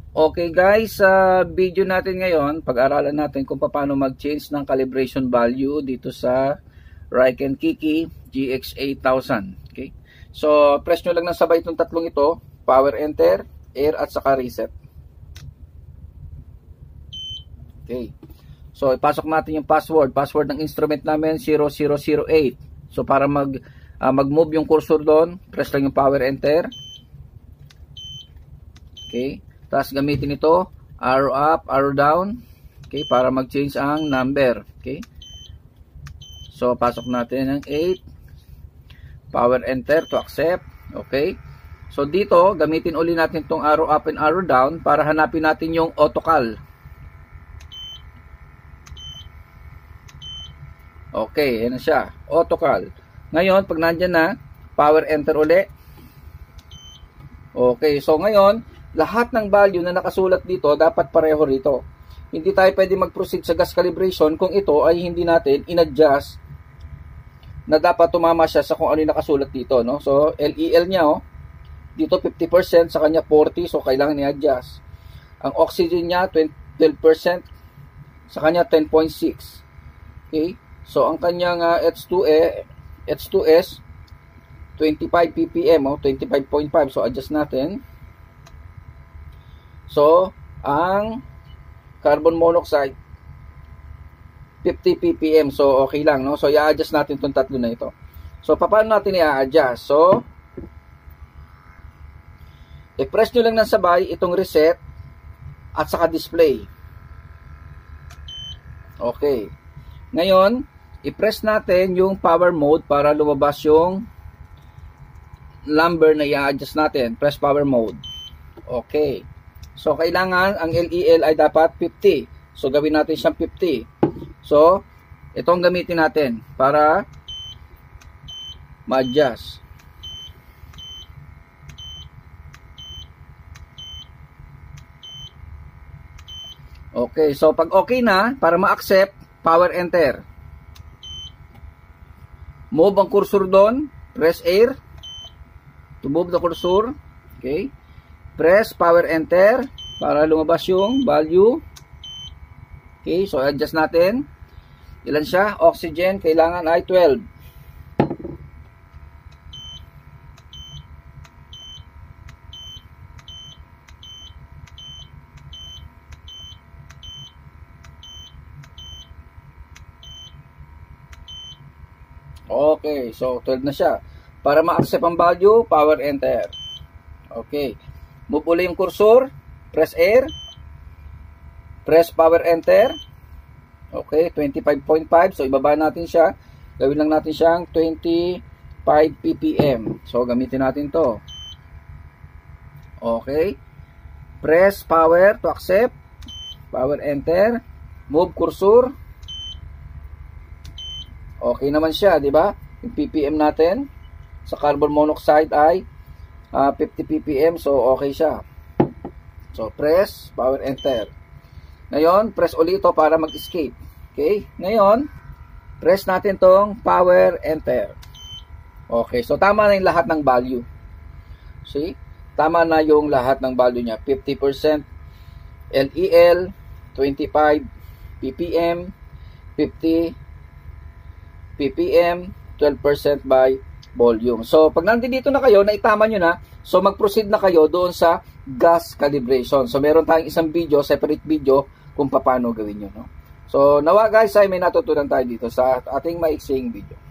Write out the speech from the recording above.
Okay guys, sa video natin ngayon, pag-aralan natin kung paano mag-change ng calibration value dito sa Riken Kiki GX8000. Okay? So, press nyo lang ng sabay itong tatlong ito, power enter, air at saka reset. Okay. So, ipasok natin yung password. Password ng instrument namin 0008. So, para mag-move yung cursor doon, press lang yung power enter. Okay. Tapos gamitin ito, arrow up, arrow down, okay, para mag-change ang number, okay. So, pasok natin ang 8, power enter to accept, okay. So, dito, gamitin uli natin itong arrow up and arrow down para hanapin natin yung autocal. Okay, yan na siya, autocal. Ngayon, pag nandyan na, power enter uli. Okay, so ngayon, lahat ng value na nakasulat dito dapat pareho rito. Hindi tayo pwede mag-proceed sa gas calibration kung ito ay hindi natin in-adjust na dapat tumama siya sa kung ano yung nakasulat dito, no? So, LEL niya, oh, dito 50%, sa kanya 40%, so kailangan i-adjust. Ang oxygen niya 12%, sa kanya 10.6. Okay? So, ang kanyang H2S 25 ppm, oh, 25.5. So, adjust natin. So, ang carbon monoxide 50 ppm. So, okay lang, no? So, i-adjust natin itong tatlo na ito. So, paano natin i-adjust? So, i-press nyo lang ng sabay itong reset at saka display. Okay. Ngayon, i-press natin yung power mode para lumabas yung number na i-adjust natin. Press power mode. Okay. So, kailangan ang LEL ay dapat 50. So, gawin natin siyang 50. So, itong gamitin natin para ma-adjust. Okay. So, pag okay na, para ma-accept, power enter. Move ang cursor doon. Press air to move the cursor. Okay. Press power enter para lumabas yung value. Okay, so adjust natin. Ilan siya? Oxygen, kailangan ay 12. Okay, so 12 na siya. Para ma-accept ang value, power enter. Okay. Move uli yung cursor, press air, press power enter. Okay, 25.5. So, ibaba natin siya. Gawin lang natin siyang 25 ppm. So, gamitin natin to. Okay. Press power to accept. Power enter. Move cursor. Okay naman siya, di ba? Yung ppm natin sa carbon monoxide ay 50 ppm, so okay siya. So, press, power enter. Ngayon, press ulit ito para mag-escape. Okay? Ngayon, press natin tong power enter. Okay, so tama na yung lahat ng value. See? Tama na yung lahat ng value niya. 50% LEL, 25 ppm, 50 ppm, 12% by volume. So, pag nandito na kayo, naitama nyo na, so mag-proceed na kayo doon sa gas calibration. So, meron tayong isang video, separate video, kung paano gawin nyo. No? So, nawa guys, ay may natutunan tayo dito sa ating maiksing video.